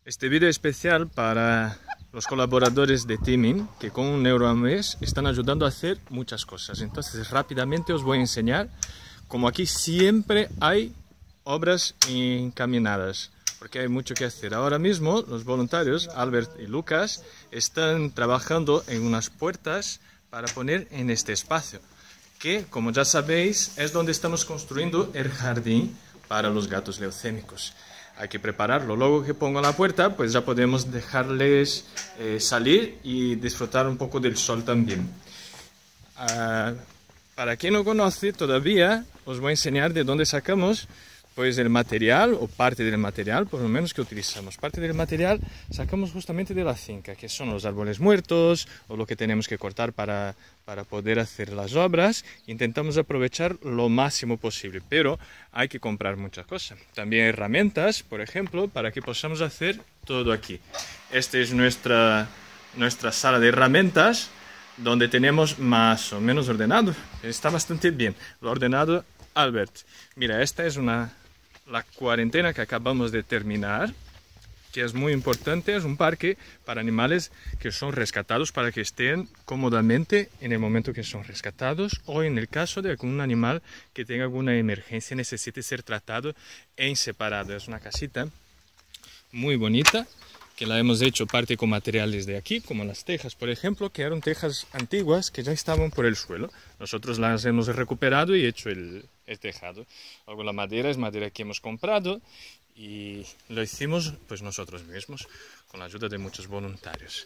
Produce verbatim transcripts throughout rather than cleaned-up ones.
Este vídeo es especial para los colaboradores de Teaming, que con un euro al mes están ayudando a hacer muchas cosas. Entonces rápidamente os voy a enseñar, como aquí siempre hay obras encaminadas, porque hay mucho que hacer. Ahora mismo los voluntarios, Albert y Lucas, están trabajando en unas puertas para poner en este espacio, que como ya sabéis es donde estamos construyendo el jardín para los gatos leucémicos. Hay que prepararlo. Luego que pongo la puerta, pues ya podemos dejarles eh, salir y disfrutar un poco del sol también. Uh, para quien no conoce todavía, os voy a enseñar de dónde sacamos pues el material, o parte del material, por lo menos, que utilizamos. Parte del material sacamos justamente de la finca, que son los árboles muertos, o lo que tenemos que cortar para, para poder hacer las obras. Intentamos aprovechar lo máximo posible, pero hay que comprar muchas cosas. También herramientas, por ejemplo, para que podamos hacer todo aquí. Esta es nuestra, nuestra sala de herramientas, donde tenemos más o menos ordenado. Está bastante bien. Lo ha ordenado Albert. Mira, esta es una... la cuarentena que acabamos de terminar, que es muy importante. Es un parque para animales que son rescatados, para que estén cómodamente en el momento que son rescatados, o en el caso de algún animal que tenga alguna emergencia, necesite ser tratado en separado. Es una casita muy bonita, que la hemos hecho parte con materiales de aquí, como las tejas, por ejemplo, que eran tejas antiguas que ya estaban por el suelo. Nosotros las hemos recuperado y hecho el, el tejado. Luego la madera es madera que hemos comprado y lo hicimos pues nosotros mismos, con la ayuda de muchos voluntarios.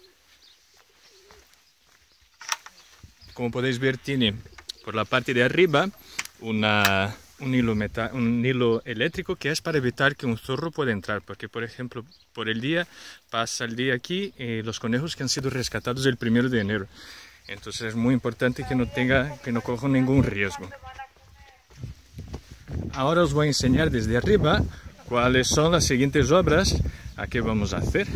Como podéis ver, tiene por la parte de arriba una... Un hilo, meta, un hilo eléctrico, que es para evitar que un zorro pueda entrar, porque por ejemplo por el día pasa el día aquí eh, los conejos que han sido rescatados el primero de enero, entonces es muy importante que no tenga, que no cojan ningún riesgo. Ahora os voy a enseñar desde arriba cuáles son las siguientes obras a que vamos a hacer.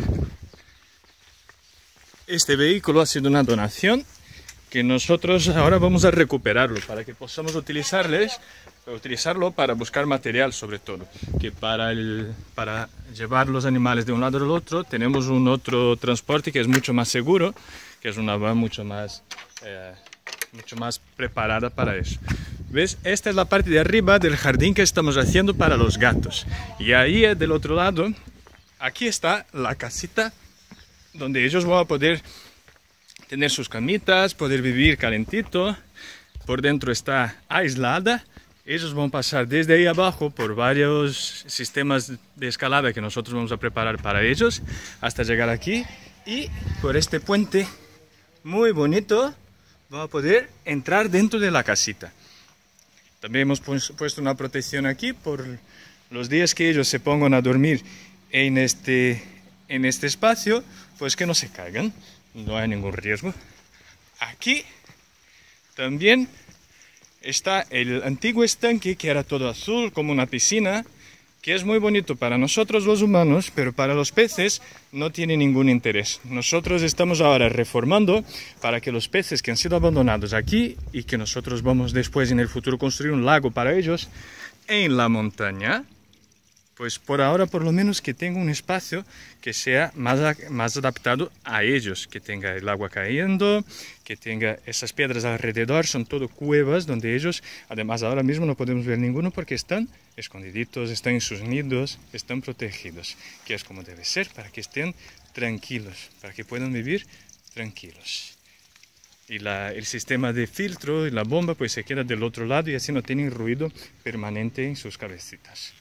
Este vehículo ha sido una donación que nosotros ahora vamos a recuperarlo para que podamos utilizarles utilizarlo para buscar material, sobre todo, que para, el, para llevar los animales de un lado al otro tenemos un otro transporte que es mucho más seguro, que es una van mucho más, eh, mucho más preparada para eso. ¿Ves? Esta es la parte de arriba del jardín que estamos haciendo para los gatos, y ahí del otro lado, aquí está la casita donde ellos van a poder tener sus camitas, poder vivir calentito. Por dentro está aislada. Ellos van a pasar desde ahí abajo por varios sistemas de escalada que nosotros vamos a preparar para ellos, hasta llegar aquí, y por este puente muy bonito van a poder entrar dentro de la casita. También hemos puesto una protección aquí por los días que ellos se pongan a dormir en este, en este espacio, pues que no se caigan, no hay ningún riesgo. Aquí también está el antiguo estanque, que era todo azul como una piscina, que es muy bonito para nosotros los humanos, pero para los peces no tiene ningún interés. Nosotros estamos ahora reformando para que los peces que han sido abandonados aquí, y que nosotros vamos después en el futuro construir un lago para ellos en la montaña, pues por ahora por lo menos que tenga un espacio que sea más, más adaptado a ellos, que tenga el agua cayendo, que tenga esas piedras alrededor, son todo cuevas donde ellos, además ahora mismo no podemos ver ninguno porque están escondiditos, están en sus nidos, están protegidos, que es como debe ser, para que estén tranquilos, para que puedan vivir tranquilos. Y la, el sistema de filtro y la bomba pues se queda del otro lado, y así no tienen ruido permanente en sus cabecitas.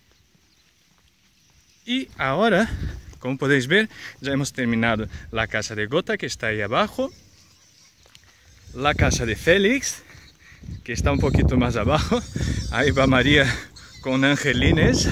Y ahora, como podéis ver, ya hemos terminado la casa de Gota, que está ahí abajo, la casa de Félix, que está un poquito más abajo. Ahí va María con Angelines,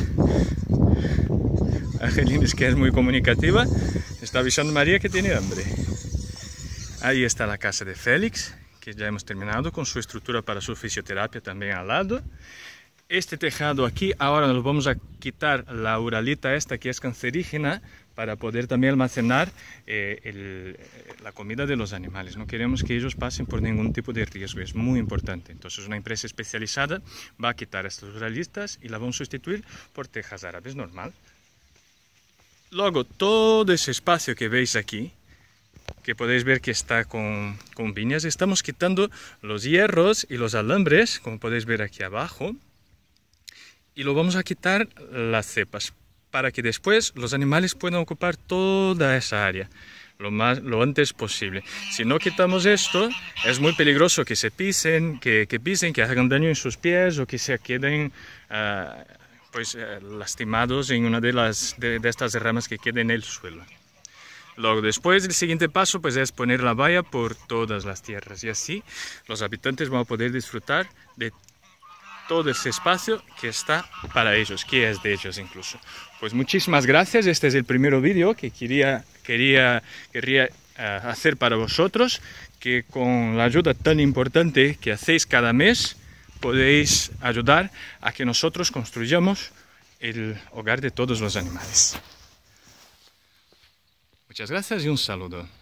Angelines que es muy comunicativa, está avisando a María que tiene hambre. Ahí está la casa de Félix, que ya hemos terminado con su estructura para su fisioterapia también al lado. Este tejado aquí, ahora nos vamos a quitar la uralita esta que es cancerígena, para poder también almacenar eh, el, la comida de los animales. No queremos que ellos pasen por ningún tipo de riesgo, es muy importante. Entonces una empresa especializada va a quitar estas uralitas y la vamos a sustituir por tejas árabes normal. Luego, todo ese espacio que veis aquí, que podéis ver que está con, con viñas, estamos quitando los hierros y los alambres, como podéis ver aquí abajo, y lo vamos a quitar las cepas, para que después los animales puedan ocupar toda esa área lo, más, lo antes posible. Si no quitamos esto, es muy peligroso que se pisen, que, que pisen, que hagan daño en sus pies o que se queden uh, pues, uh, lastimados en una de, las, de, de estas ramas que queden en el suelo. Luego, después, el siguiente paso pues, es poner la valla por todas las tierras, y así los habitantes van a poder disfrutar de todo ese espacio que está para ellos, que es de ellos incluso. Pues muchísimas gracias, este es el primer vídeo que quería, quería, quería uh, hacer para vosotros, que con la ayuda tan importante que hacéis cada mes, podéis ayudar a que nosotros construyamos el hogar de todos los animales. Muchas gracias y un saludo.